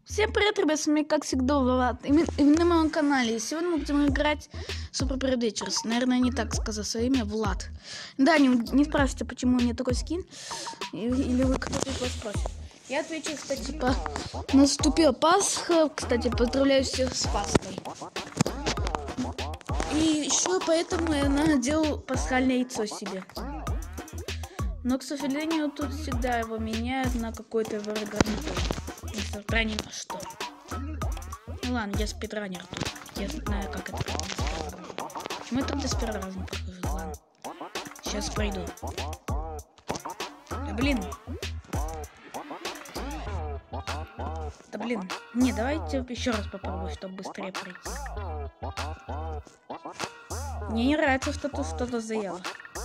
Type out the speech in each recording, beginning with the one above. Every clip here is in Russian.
Всем привет, ребят, с вами, как всегда, Влад. И на моем канале. Сегодня мы будем играть Super Predators. Наверное, не так сказать свое имя, Влад. Да, не спрашивайте, почему у меня такой скин. Или вы кто-то из вас спросит. Я отвечу, кстати, наступила Пасха. Кстати, поздравляю всех с Пасхой. И еще поэтому я надел пасхальное яйцо себе. Но, к сожалению, тут всегда его меняют на какой-то варгранитор. Несмотря ни на что. Ну ладно, я спидранер тут. Я знаю, как это делать. Почему я тогда с первого раза не покажу? Ладно. Сейчас пройду. Да блин. Да блин. Не, давайте еще раз попробую, чтобы быстрее пройти. Мне не нравится, что тут что-то заело.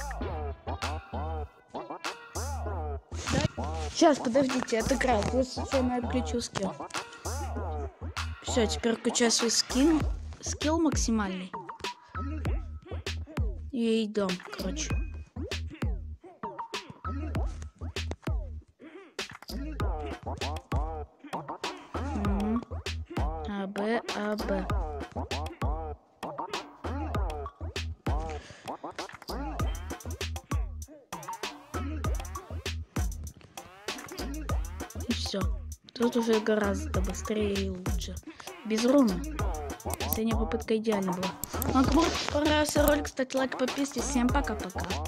Сейчас, подождите, отыграю. Вот случайно отключил скилл. Все, теперь включаю свой скилл максимальный. И идем, короче. АБ. И все. Тут уже гораздо быстрее и лучше. Без руна. Последняя попытка идеально была. Ну, кому понравился ролик, ставьте лайк, подписывайтесь. Всем пока-пока.